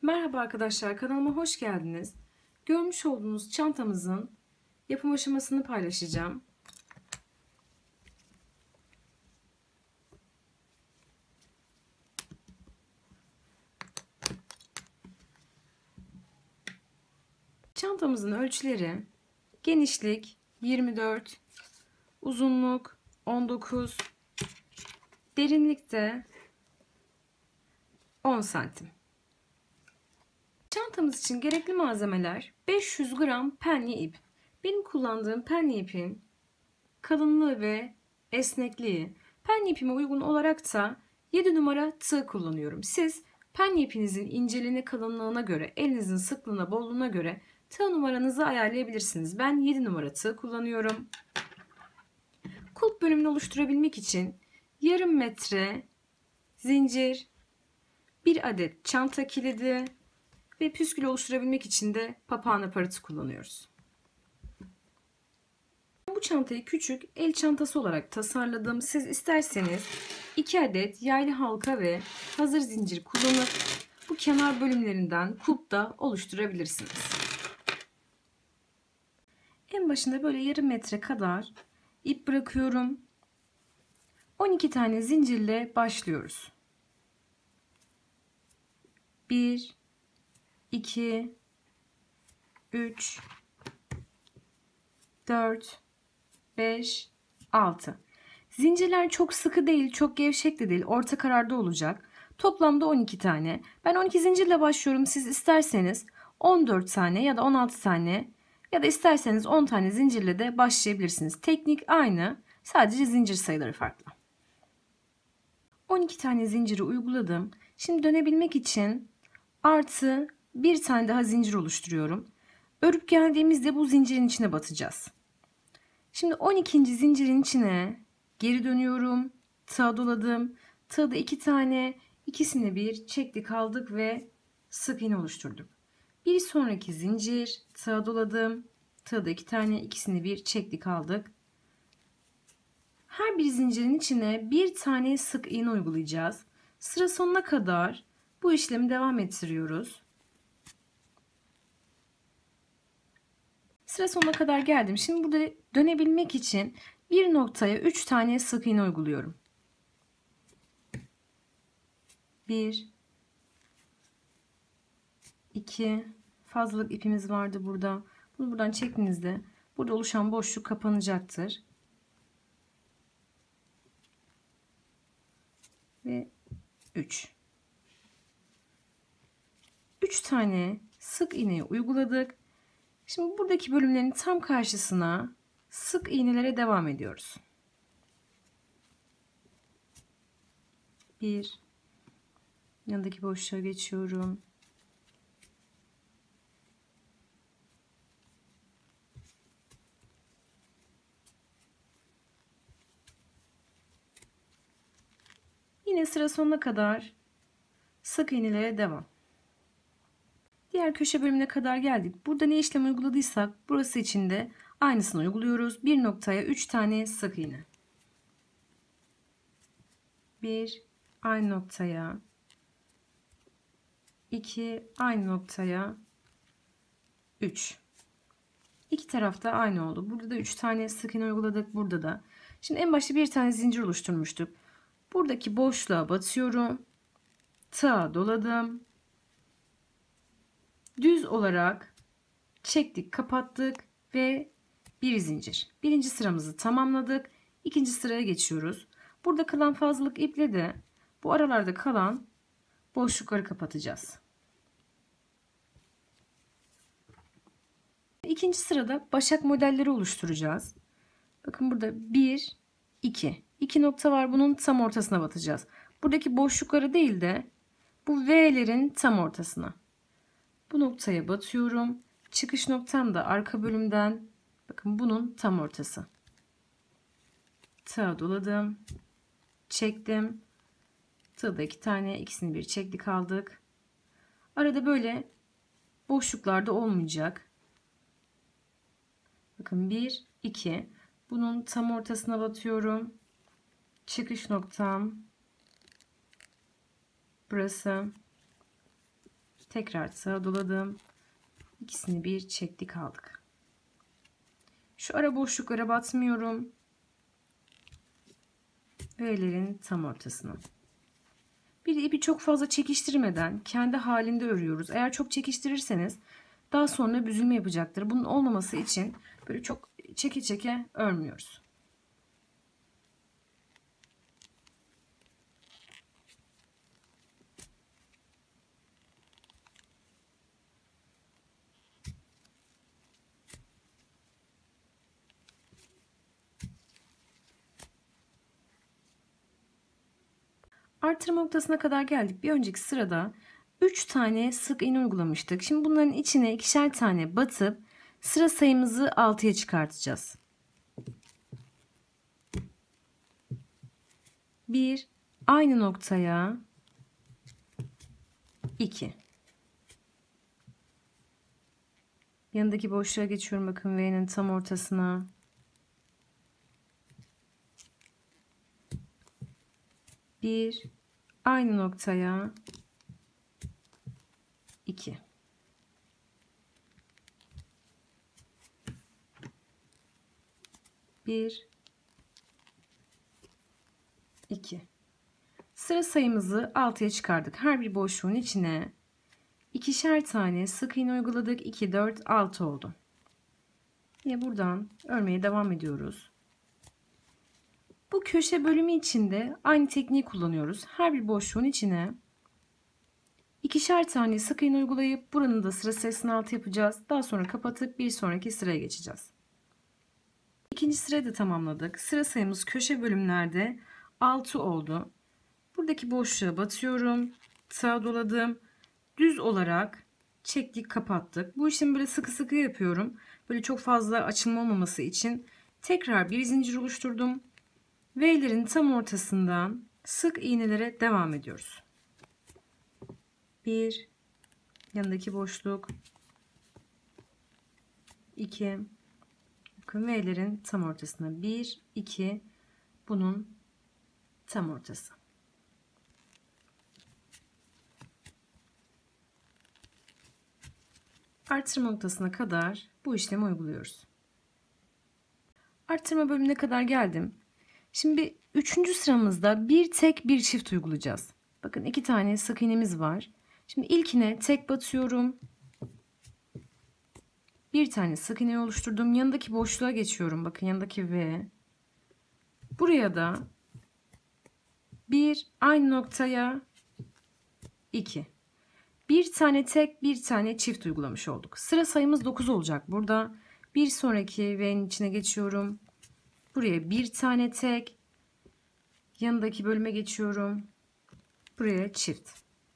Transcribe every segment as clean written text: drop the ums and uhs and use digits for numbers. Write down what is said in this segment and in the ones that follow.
Merhaba arkadaşlar, kanalıma hoş geldiniz. Görmüş olduğunuz çantamızın yapım aşamasını paylaşacağım. Çantamızın ölçüleri: genişlik 24, uzunluk 19, derinlikte 10 santim. Çantamız için gerekli malzemeler: 500 gram penye ip. Benim kullandığım penye ipin kalınlığı ve esnekliği, penye ipime uygun olarak da 7 numara tığ kullanıyorum. Siz penye ipinizin inceliğine, kalınlığına göre, elinizin sıklığına, bolluğuna göre tığ numaranızı ayarlayabilirsiniz. Ben 7 numara tığ kullanıyorum. Kulp bölümünü oluşturabilmek için yarım metre zincir, bir adet çanta kilidi ve püskül oluşturabilmek için de papağan aparatı kullanıyoruz. Bu çantayı küçük el çantası olarak tasarladım. Siz isterseniz 2 adet yaylı halka ve hazır zincir kullanıp bu kenar bölümlerinden kulp da oluşturabilirsiniz. En başında böyle yarım metre kadar ip bırakıyorum. 12 tane zincirle başlıyoruz. 1 2 3 4 5 6. Zincirler çok sıkı değil, çok gevşek de değil, orta kararda olacak. Toplamda 12 tane. Ben 12 zincirle başlıyorum. Siz isterseniz 14 tane ya da 16 tane ya da isterseniz 10 tane zincirle de başlayabilirsiniz. Teknik aynı, sadece zincir sayıları farklı. 12 tane zinciri uyguladım. Şimdi dönebilmek için artı bir tane daha zincir oluşturuyorum. Örüp geldiğimizde bu zincirin içine batacağız. Şimdi 12. zincirin içine geri dönüyorum. Tığa doladım. Tığda 2 tane, ikisini bir çektik, aldık ve sık iğne oluşturduk. Bir sonraki zincir, tığa doladım. Tığda 2 tane, ikisini bir çektik, aldık. Her bir zincirin içine bir tane sık iğne uygulayacağız. Sıra sonuna kadar bu işlemi devam ettiriyoruz. Sıra sonuna kadar geldim. Şimdi burada dönebilmek için bir noktaya 3 tane sık iğne uyguluyorum. 1 2 fazlalık ipimiz vardı burada. Bunu buradan çektiğinizde burada oluşan boşluk kapanacaktır. Ve 3 tane sık iğneyi uyguladık. Şimdi buradaki bölümlerin tam karşısına sık iğnelere devam ediyoruz. 1 yanındaki boşluğa geçiyorum. 'Yine sıra sonuna kadar sık iğnelere devam. Diğer köşe bölümüne kadar geldik. Burada ne işlem uyguladıysak burası için de aynısını uyguluyoruz. Bir noktaya 3 tane sık iğne. 1 aynı noktaya, 2 aynı noktaya, 3. İki tarafta aynı oldu. Burada da 3 tane sık iğne uyguladık. Burada da. Şimdi en başta bir tane zincir oluşturmuştuk. Buradaki boşluğa batıyorum. Tığa doladım. Düz olarak çektik, kapattık ve bir zincir. Birinci sıramızı tamamladık. İkinci sıraya geçiyoruz. Burada kalan fazlalık iple de bu aralarda kalan boşlukları kapatacağız. İkinci sırada başak modelleri oluşturacağız. Bakın burada 1, 2. 2 nokta var. Bunun tam ortasına batacağız. Buradaki boşlukları değil de bu V'lerin tam ortasına. Bu noktaya batıyorum. Çıkış noktam da arka bölümden. Bakın bunun tam ortası. Tığa doladım. Çektim. Tığda 2 tane, ikisini bir çektik, aldık. Arada böyle boşluklarda olmayacak. Bakın 1, 2. Bunun tam ortasına batıyorum. Çıkış noktam burası. Tekrar sağa doladım. İkisini bir çektik aldık. Şu ara boşluklara batmıyorum. V'lerin tam ortasına. Bir de ipi çok fazla çekiştirmeden kendi halinde örüyoruz. Eğer çok çekiştirirseniz daha sonra büzülme yapacaktır. Bunun olmaması için böyle çok çeke çeke örmüyoruz. Artırma noktasına kadar geldik. Bir önceki sırada 3 tane sık iğne uygulamıştık. Şimdi bunların içine ikişer tane batıp sıra sayımızı 6'ya çıkartacağız. 1 aynı noktaya 2. Yanındaki boşluğa geçiyorum. Bakın V'nin tam ortasına. 1 aynı noktaya 2. Bir, 2. Sıra sayımızı 6'ya çıkardık. Her bir boşluğun içine ikişer tane sık iğne uyguladık. 2, 4, 6 oldu. Yine buradan örmeye devam ediyoruz. Bu köşe bölümü içinde aynı tekniği kullanıyoruz. Her bir boşluğun içine ikişer tane sık iğne uygulayıp buranın da sıra sayısını 6 yapacağız. Daha sonra kapatıp bir sonraki sıraya geçeceğiz. İkinci sırayı da tamamladık. Sıra sayımız köşe bölümlerde 6 oldu. Buradaki boşluğa batıyorum. Sağa doladım. Düz olarak çektik, kapattık. Bu işlemi böyle sıkı sıkı yapıyorum. Böyle çok fazla açılma olmaması için tekrar bir zincir oluşturdum. V'lerin tam ortasından sık iğnelere devam ediyoruz. 1 yanındaki boşluk, 2 bakın V'lerin tam ortasına 1 2 bunun tam ortası. Artırma noktasına kadar bu işlemi uyguluyoruz. Artırma bölümüne kadar geldim. Şimdi 3. sıramızda bir tek bir çift uygulayacağız. Bakın 2 tane sık iğnemiz var. Şimdi ilkine tek batıyorum. Bir tane sık iğne oluşturdum. Yanındaki boşluğa geçiyorum. Bakın yanındaki V. Buraya da bir aynı noktaya 2. Bir tane tek, bir tane çift uygulamış olduk. Sıra sayımız 9 olacak burada. Bir sonraki V'nin içine geçiyorum. Buraya bir tane tek. Yanındaki bölüme geçiyorum. Buraya çift.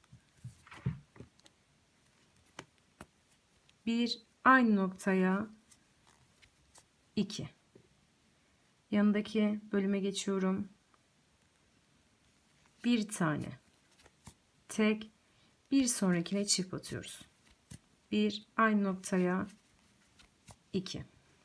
Bir aynı noktaya 2. Yanındaki bölüme geçiyorum. Bir tane tek. Bir sonrakine çift batıyoruz. Bir aynı noktaya 2.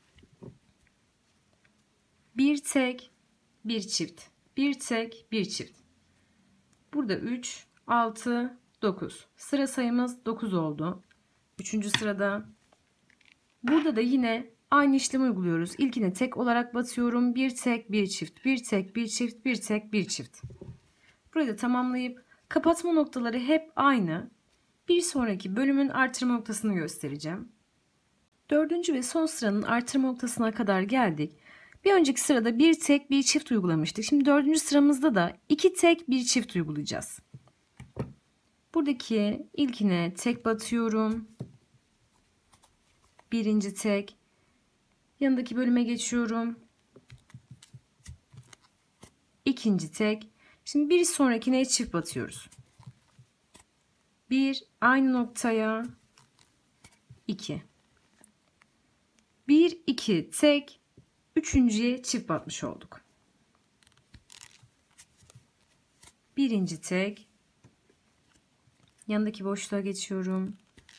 Bir tek, bir çift. Bir tek, bir çift. Burada 3, 6, 9. Sıra sayımız 9 oldu. 3. sırada. Burada da yine aynı işlemi uyguluyoruz. İlkine tek olarak batıyorum. Bir tek, bir çift. Bir tek, bir çift, bir tek, bir çift. Burayı da tamamlayıp kapatma noktaları hep aynı. Bir sonraki bölümün artırma noktasını göstereceğim. 4. ve son sıranın artırma noktasına kadar geldik. Bir önceki sırada bir tek bir çift uygulamıştık. Şimdi 4. sıramızda da 2 tek bir çift uygulayacağız. Buradaki ilkine tek batıyorum. Birinci tek. Yanındaki bölüme geçiyorum. İkinci tek. Şimdi bir sonrakine çift batıyoruz. Bir aynı noktaya 2. 1 2 tek. Üçüncüye çift batmış olduk. Birinci tek. Yanındaki boşluğa geçiyorum.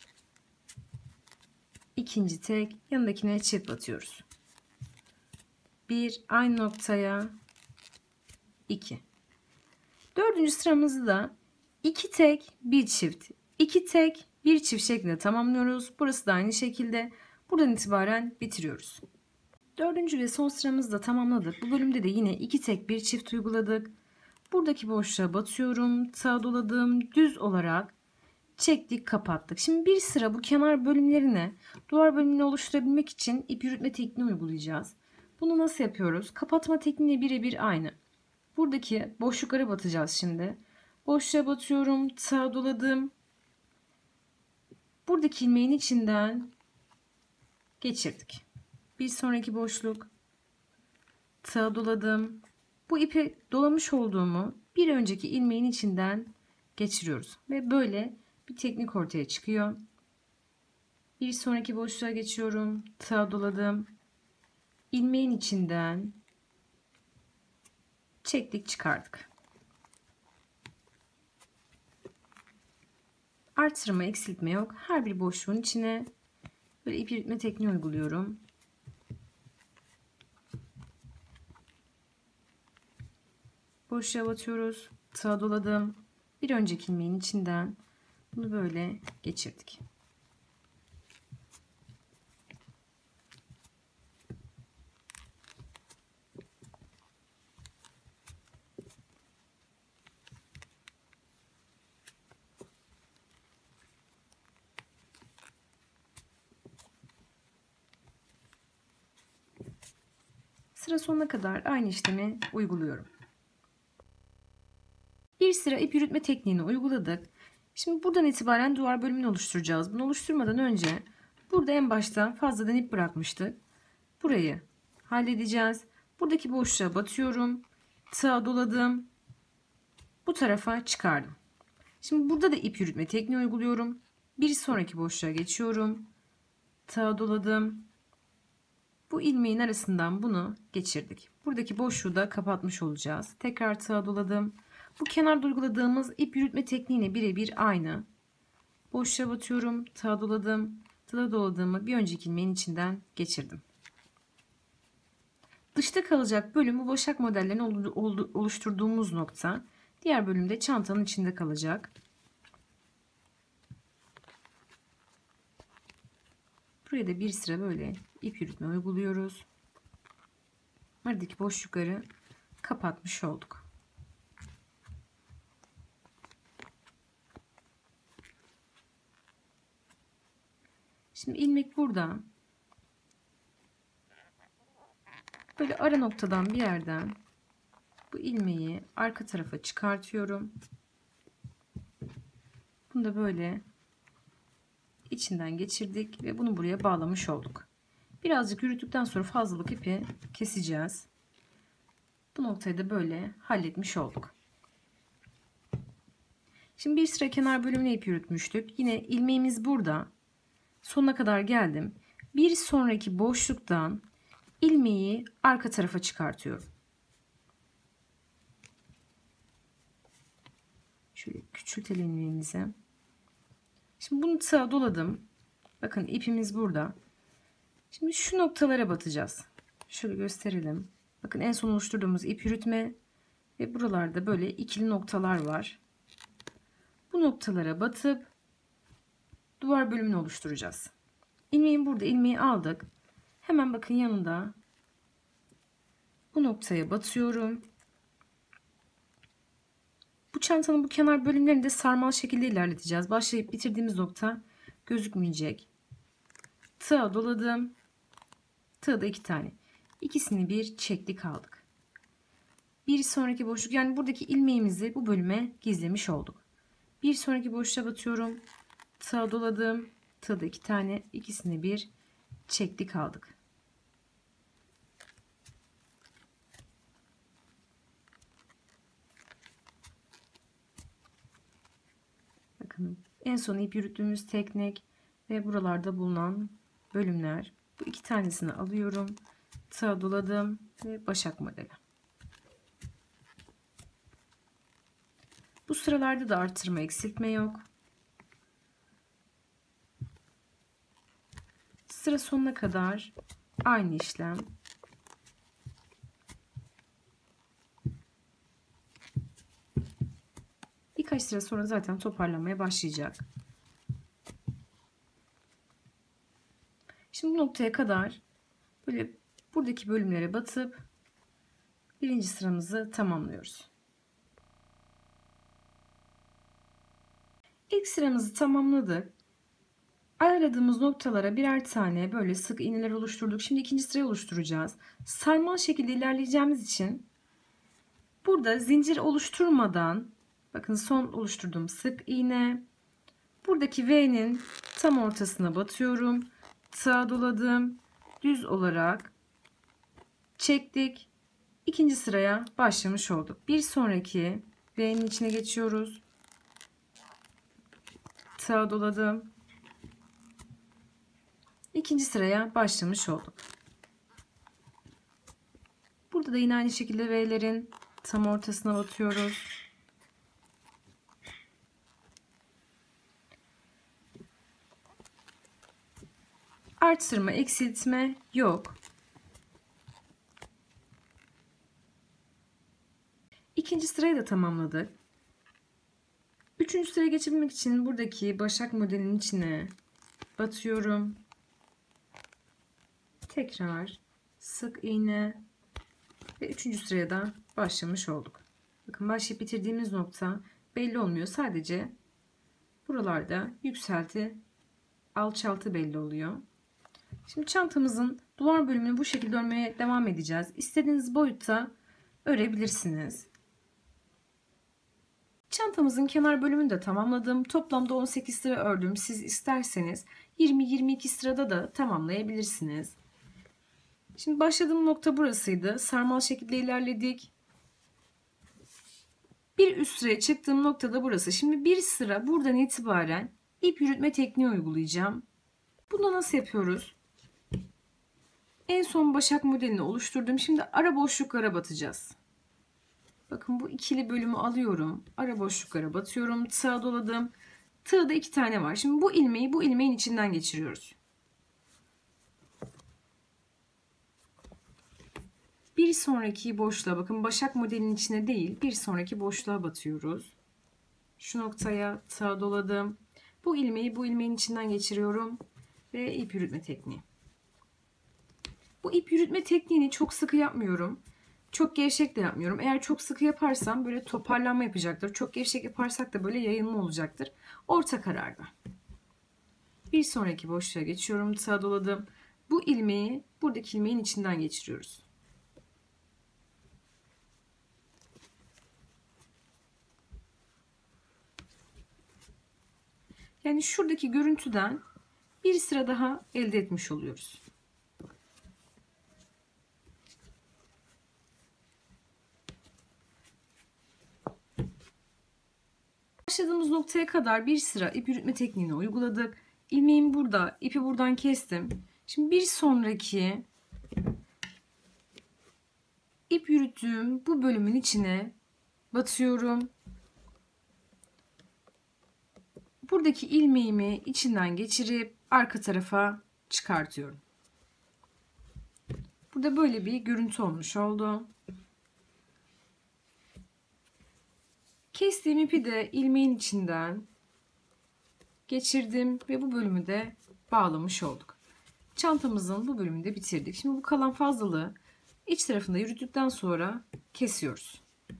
İkinci tek. Yanındakine çift batıyoruz. Bir aynı noktaya 2. 4. sıramızda 2 tek bir çift. 2 tek bir çift şeklinde tamamlıyoruz. Burası da aynı şekilde. Buradan itibaren bitiriyoruz. Dördüncü ve son sıramızı da tamamladık. Bu bölümde de yine 2 tek bir çift uyguladık. Buradaki boşluğa batıyorum, sağa doladım, düz olarak çektik, kapattık. Şimdi bir sıra bu kenar bölümlerine, duvar bölümünü oluşturabilmek için ip yürütme tekniği uygulayacağız. Bunu nasıl yapıyoruz? Kapatma tekniği birebir aynı. Buradaki boşluklara batacağız şimdi. Boşluğa batıyorum, sağa doladım. Buradaki ilmeğin içinden geçirdik. Bir sonraki boşluk, sağa doladım. Bu ipi dolamış olduğumu bir önceki ilmeğin içinden geçiriyoruz. Ve böyle bir teknik ortaya çıkıyor. Bir sonraki boşluğa geçiyorum. Sağa doladım. İlmeğin içinden çektik, çıkardık. Artırma, eksiltme yok. Her bir boşluğun içine böyle ip yürütme tekniği uyguluyorum. Boşluğa batıyoruz. Sağa doladım. Bir önceki ilmeğin içinden bunu böyle geçirdik. Sıra sonuna kadar aynı işlemi uyguluyorum. Bir sıra ip yürütme tekniğini uyguladık. Şimdi buradan itibaren duvar bölümünü oluşturacağız. Bunu oluşturmadan önce burada en başta fazladan ip bırakmıştık. Burayı halledeceğiz. Buradaki boşluğa batıyorum. Sağa doladım. Bu tarafa çıkardım. Şimdi burada da ip yürütme tekniği uyguluyorum. Bir sonraki boşluğa geçiyorum. Sağa doladım. Bu ilmeğin arasından bunu geçirdik. Buradaki boşluğu da kapatmış olacağız. Tekrar sağa doladım. Bu kenarda uyguladığımız ip yürütme tekniğine birebir aynı. Boşluğa batıyorum. Sağa doladım. Sağa doladığımı bir önceki ilmeğin içinden geçirdim. Dışta kalacak bölüm bu başak modellerini oluşturduğumuz nokta. Diğer bölümde çantanın içinde kalacak. Buraya da bir sıra böyle ip yürütme uyguluyoruz. Aradaki boşlukları kapatmış olduk. Şimdi ilmek burada. Böyle ara noktadan bir yerden bu ilmeği arka tarafa çıkartıyorum. Bunu da böyle içinden geçirdik ve bunu buraya bağlamış olduk. Birazcık yürüttükten sonra fazlalık ipi keseceğiz. Bu noktayı da böyle halletmiş olduk. Şimdi bir sıra kenar bölümüne ip yürütmüştük. Yine ilmeğimiz burada. Sonuna kadar geldim. Bir sonraki boşluktan ilmeği arka tarafa çıkartıyorum. Şöyle küçültelim ilmeğimizi. Şimdi bunu sağa doladım. Bakın ipimiz burada. Şimdi şu noktalara batacağız. Şöyle gösterelim. Bakın en son oluşturduğumuz ip yürütme ve buralarda böyle ikili noktalar var. Bu noktalara batıp duvar bölümünü oluşturacağız. İlmeğin burada, ilmeği aldık. Hemen bakın yanında bu noktaya batıyorum. Bu çantanın bu kenar bölümlerini de sarmal şekilde ilerleteceğiz. Başlayıp bitirdiğimiz nokta gözükmeyecek. Tığa doladım. Tığda 2 tane. İkisini bir çektik, aldık. Bir sonraki boşluk, yani buradaki ilmeğimizi bu bölüme gizlemiş olduk. Bir sonraki boşluğa batıyorum. Tığa doladım. Tığda 2 tane. İkisini bir çektik, aldık. Bakın en son ip yürüttüğümüz teknik ve buralarda bulunan bölümler. Bu 2 tanesini alıyorum. Tığa doladım ve başak modeli. Bu sıralarda da artırma, eksiltme yok. Sıra sonuna kadar aynı işlem. Birkaç sıra sonra zaten toparlanmaya başlayacak. noktaya kadar böyle buradaki bölümlere batıp birinci sıramızı tamamlıyoruz. İlk sıramızı tamamladık. Ayarladığımız noktalara birer tane böyle sık iğneler oluşturduk. Şimdi ikinci sırayı oluşturacağız. Sarmal şekilde ilerleyeceğimiz için burada zincir oluşturmadan, bakın son oluşturduğum sık iğne, buradaki V'nin tam ortasına batıyorum. Sağa doladım. Düz olarak çektik. İkinci sıraya başlamış olduk. Bir sonraki V'nin içine geçiyoruz. Sağa doladım. İkinci sıraya başlamış olduk. Burada da yine aynı şekilde V'lerin tam ortasına batıyoruz. Artırma, eksiltme yok. İkinci sırayı da tamamladık. Üçüncü sıraya geçebilmek için buradaki başak modelinin içine batıyorum. Tekrar sık iğne ve üçüncü sıraya da başlamış olduk. Bakın başlayıp bitirdiğimiz nokta belli olmuyor. Sadece buralarda yükselti, alçaltı belli oluyor. Şimdi çantamızın duvar bölümünü bu şekilde örmeye devam edeceğiz. İstediğiniz boyutta örebilirsiniz. Çantamızın kenar bölümünü de tamamladım. Toplamda 18 sıra ördüm. Siz isterseniz 20-22 sırada da tamamlayabilirsiniz. Şimdi başladığım nokta burasıydı. Sarmal şekilde ilerledik. Bir üst sıraya çıktığım nokta da burası. Şimdi bir sıra buradan itibaren ip yürütme tekniği uygulayacağım. Bunu nasıl yapıyoruz? En son başak modelini oluşturdum. Şimdi ara boşluklara batacağız. Bakın bu ikili bölümü alıyorum. Ara boşluklara batıyorum. Tığa doladım. Tığda 2 tane var. Şimdi bu ilmeği bu ilmeğin içinden geçiriyoruz. Bir sonraki boşluğa, bakın başak modelinin içine değil, bir sonraki boşluğa batıyoruz. Şu noktaya tığa doladım. Bu ilmeği bu ilmeğin içinden geçiriyorum ve ip yürütme tekniği. Bu ip yürütme tekniğini çok sıkı yapmıyorum. Çok gevşek de yapmıyorum. Eğer çok sıkı yaparsam böyle toparlanma yapacaktır. Çok gevşek yaparsak da böyle yayılma olacaktır. Orta kararda. Bir sonraki boşluğa geçiyorum. Tığa doladım. Bu ilmeği buradaki ilmeğin içinden geçiriyoruz. Yani şuradaki görüntüden bir sıra daha elde etmiş oluyoruz. Başladığımız noktaya kadar bir sıra ip yürütme tekniğini uyguladık. İlmeğimi burada, ipi buradan kestim. Şimdi bir sonraki ip yürüttüğüm bu bölümün içine batıyorum. Buradaki ilmeğimi içinden geçirip arka tarafa çıkartıyorum. Burada böyle bir görüntü olmuş oldu. Kestiğim ipi de ilmeğin içinden geçirdim ve bu bölümü de bağlamış olduk. Çantamızın bu bölümünü de bitirdik. Şimdi bu kalan fazlalığı iç tarafında yürüttükten sonra kesiyoruz.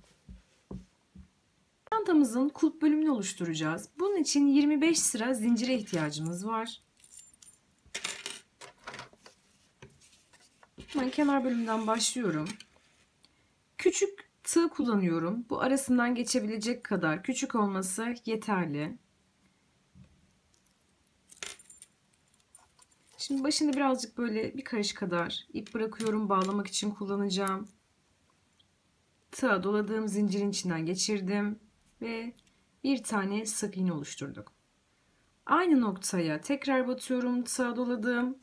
Çantamızın kulp bölümünü oluşturacağız. Bunun için 25 sıra zincire ihtiyacımız var. Ben kenar bölümden başlıyorum. Küçük tığ kullanıyorum. Bu arasından geçebilecek kadar küçük olması yeterli. Şimdi başında birazcık böyle bir karış kadar ip bırakıyorum. Bağlamak için kullanacağım. Tığa doladığım zincirin içinden geçirdim ve bir tane sık iğne oluşturduk. Aynı noktaya tekrar batıyorum. Tığa doladım.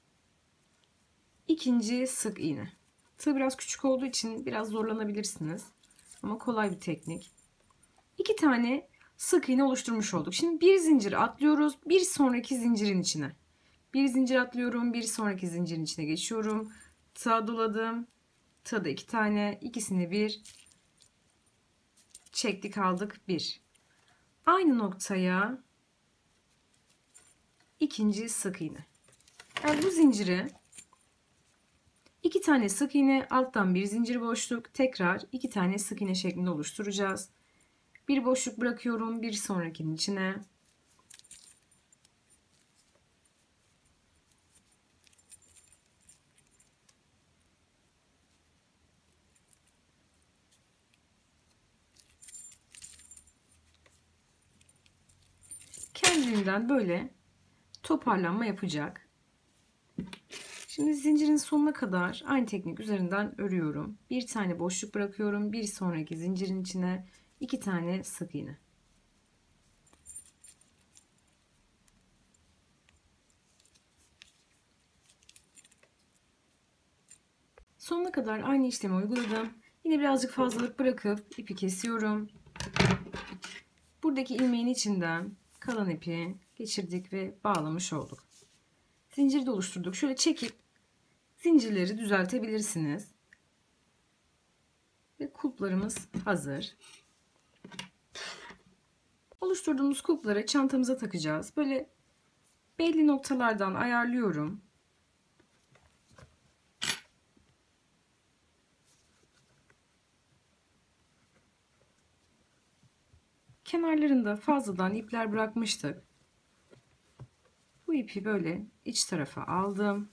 İkinci sık iğne. Tığ biraz küçük olduğu için biraz zorlanabilirsiniz. Ama kolay bir teknik. 2 tane sık iğne oluşturmuş olduk. Şimdi bir zincir atlıyoruz. Bir sonraki zincirin içine. Bir zincir atlıyorum. Bir sonraki zincirin içine geçiyorum. Tığa doladım. Tığda 2 tane. İkisini bir çektik, aldık. Bir. Aynı noktaya ikinci sık iğne. Yani bu zinciri 2 tane sık iğne, alttan bir zincir boşluk, tekrar 2 tane sık iğne şeklinde oluşturacağız. Bir boşluk bırakıyorum bir sonrakinin içine. Kendiliğinden böyle toparlanma yapacak. Şimdi zincirin sonuna kadar aynı teknik üzerinden örüyorum. Bir tane boşluk bırakıyorum. Bir sonraki zincirin içine 2 tane sık iğne. Sonuna kadar aynı işlemi uyguladım. Yine birazcık fazlalık bırakıp ipi kesiyorum. Buradaki ilmeğin içinden kalan ipi geçirdik ve bağlamış olduk. Zinciri de oluşturduk. Şöyle çekip zincirleri düzeltebilirsiniz. Ve kulplarımız hazır. Oluşturduğumuz kulpları çantamıza takacağız. Böyle belli noktalardan ayarlıyorum. Kenarlarında fazladan ipler bırakmıştık. Bu ipi böyle iç tarafa aldım.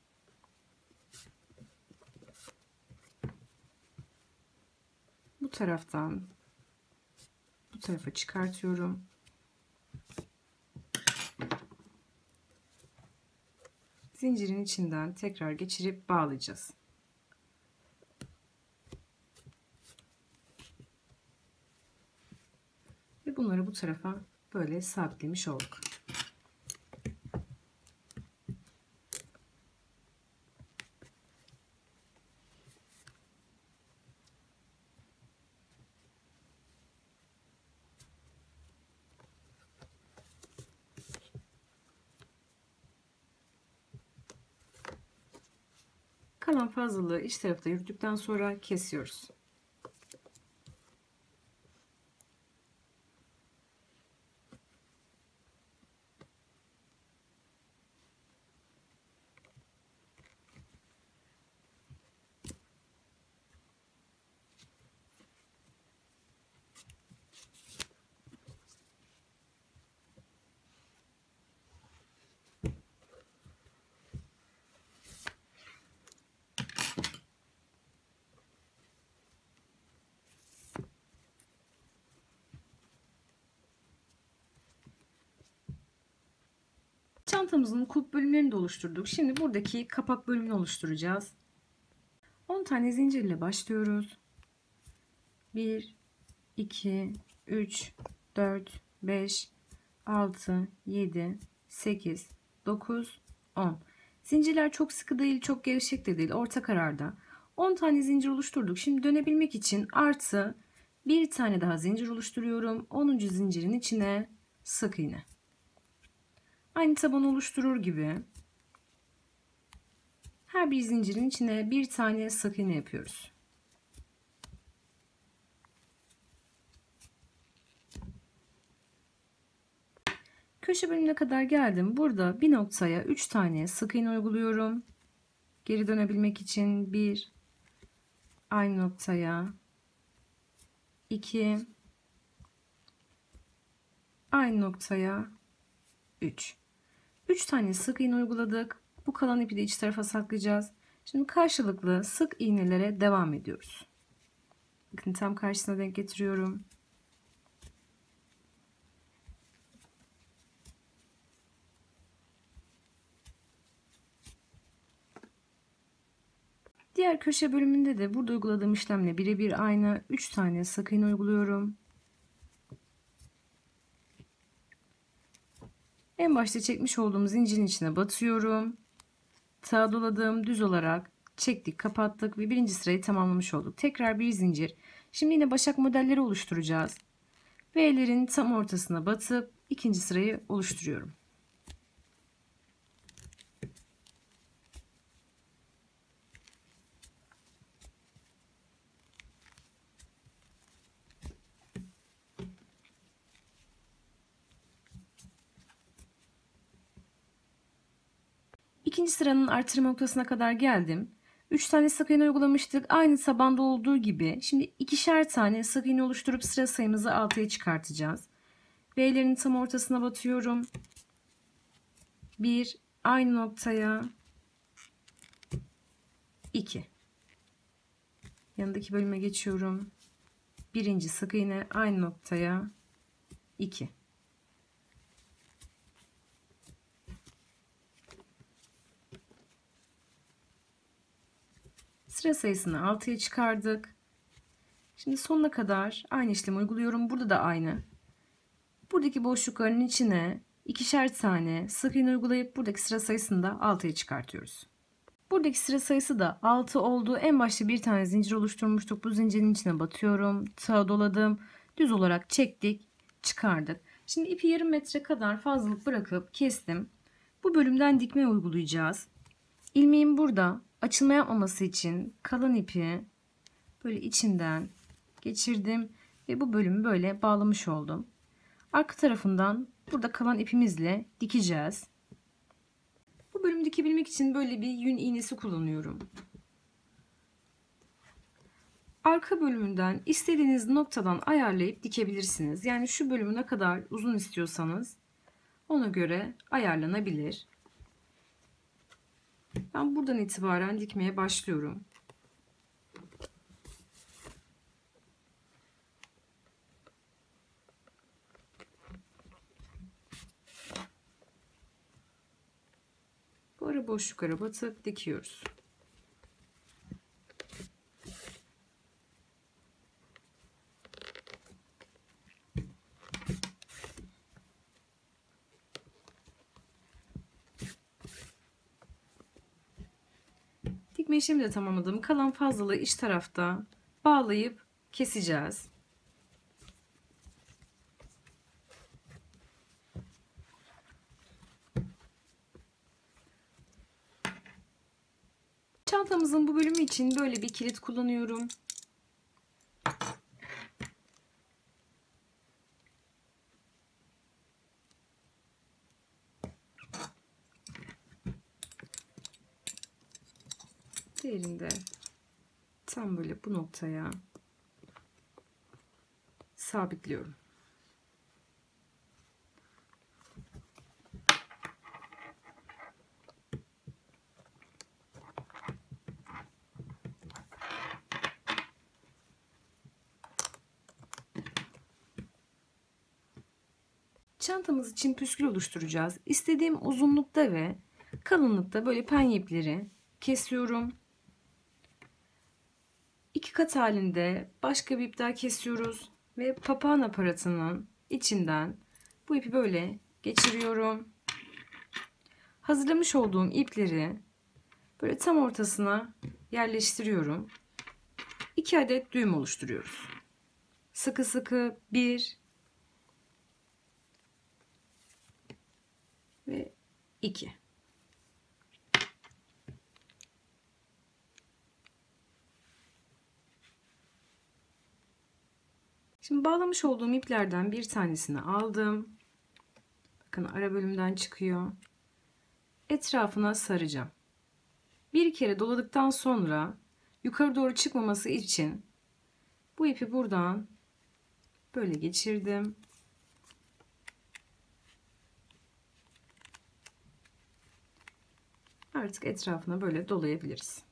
Bu taraftan bu tarafa çıkartıyorum. Zincirin içinden tekrar geçirip bağlayacağız. Ve bunları bu tarafa böyle sabitlemiş olduk. Kalan fazlalığı iç tarafta yürüttükten sonra kesiyoruz. Çantamızın kulp bölümlerini de oluşturduk. Şimdi buradaki kapak bölümünü oluşturacağız. 10 tane zincir ile başlıyoruz. 1, 2, 3, 4, 5, 6, 7, 8, 9, 10. Zincirler çok sıkı değil, çok gevşek de değil, orta kararda. 10 tane zincir oluşturduk. Şimdi dönebilmek için artı bir tane daha zincir oluşturuyorum. 10. zincirin içine sık iğne. Aynı tabanı oluşturur gibi her bir zincirin içine bir tane sık iğne yapıyoruz. Köşe bölümüne kadar geldim. Burada bir noktaya 3 tane sık iğne uyguluyorum. Geri dönebilmek için 1, aynı noktaya 2, aynı noktaya 3. 3 tane sık iğne uyguladık. Bu kalan ipi de iç tarafa saklayacağız. Şimdi karşılıklı sık iğnelere devam ediyoruz. Bakın tam karşısına denk getiriyorum. Diğer köşe bölümünde de burada uyguladığım işlemle birebir aynı 3 tane sık iğne uyguluyorum. En başta çekmiş olduğum zincirin içine batıyorum. Sağa doladım, düz olarak çektik, kapattık ve birinci sırayı tamamlamış olduk. Tekrar bir zincir. Şimdi yine başak modelleri oluşturacağız. V'lerin tam ortasına batıp ikinci sırayı oluşturuyorum. İkinci sıranın artırma noktasına kadar geldim. 3 tane sık iğne uygulamıştık. Aynı tabanda olduğu gibi. Şimdi ikişer tane sık iğne oluşturup sıra sayımızı 6'ya çıkartacağız. V'lerin tam ortasına batıyorum. 1 aynı noktaya 2. Yanındaki bölüme geçiyorum. Birinci sık iğne aynı noktaya 2. Sıra sayısını 6'ya çıkardık. Şimdi sonuna kadar aynı işlemi uyguluyorum. Burada da aynı. Buradaki boşlukların içine ikişer tane sık iğne uygulayıp buradaki sıra sayısını da 6'ya çıkartıyoruz. Buradaki sıra sayısı da 6 oldu. En başta bir tane zincir oluşturmuştuk. Bu zincirin içine batıyorum. Tığa doladım. Düz olarak çektik. Çıkardık. Şimdi ipi yarım metre kadar fazlalık bırakıp kestim. Bu bölümden dikme uygulayacağız. İlmeğin burada açılma yapmaması için kalan ipi böyle içinden geçirdim ve bu bölümü böyle bağlamış oldum. Arka tarafından burada kalan ipimizle dikeceğiz. Bu bölümü dikebilmek için böyle bir yün iğnesi kullanıyorum. Arka bölümünden istediğiniz noktadan ayarlayıp dikebilirsiniz. Yani şu bölümü ne kadar uzun istiyorsanız ona göre ayarlanabilir. Ben buradan itibaren dikmeye başlıyorum. Bu ara boşluklara batıp dikiyoruz. Dikme işlemi de tamamladım. Kalan fazlalığı iç tarafta bağlayıp keseceğiz. Çantamızın bu bölümü için böyle bir kilit kullanıyorum. Diğerinde tam böyle bu noktaya sabitliyorum. Çantamız için püskül oluşturacağız. İstediğim uzunlukta ve kalınlıkta böyle penye ipleri kesiyorum. 2 kat halinde başka bir ip daha kesiyoruz ve papağan aparatının içinden bu ipi böyle geçiriyorum. Hazırlamış olduğum ipleri böyle tam ortasına yerleştiriyorum. 2 adet düğüm oluşturuyoruz. Sıkı sıkı 1 ve 2. Şimdi bağlamış olduğum iplerden bir tanesini aldım. Bakın ara bölümden çıkıyor. Etrafına saracağım. Bir kere doladıktan sonra yukarı doğru çıkmaması için bu ipi buradan böyle geçirdim. Artık etrafına böyle dolayabiliriz.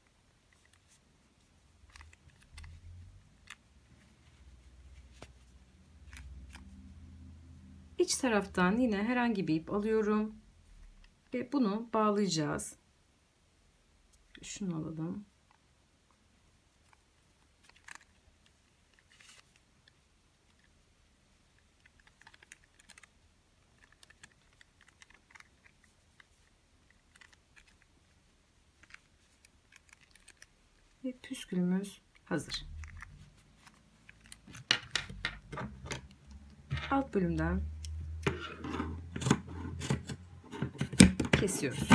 İç taraftan yine herhangi bir ip alıyorum ve bunu bağlayacağız. Şunu alalım. Ve püskülümüz hazır. Alt bölümden kesiyoruz.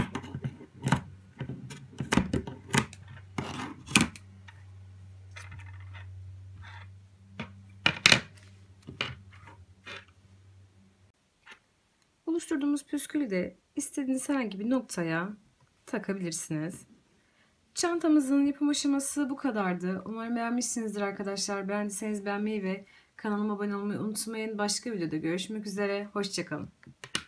Oluşturduğumuz püskülü de istediğiniz herhangi bir noktaya takabilirsiniz. Çantamızın yapım aşaması bu kadardı. Umarım beğenmişsinizdir arkadaşlar. Beğendiyseniz beğenmeyi ve kanalıma abone olmayı unutmayın. Başka videoda görüşmek üzere. Hoşça kalın.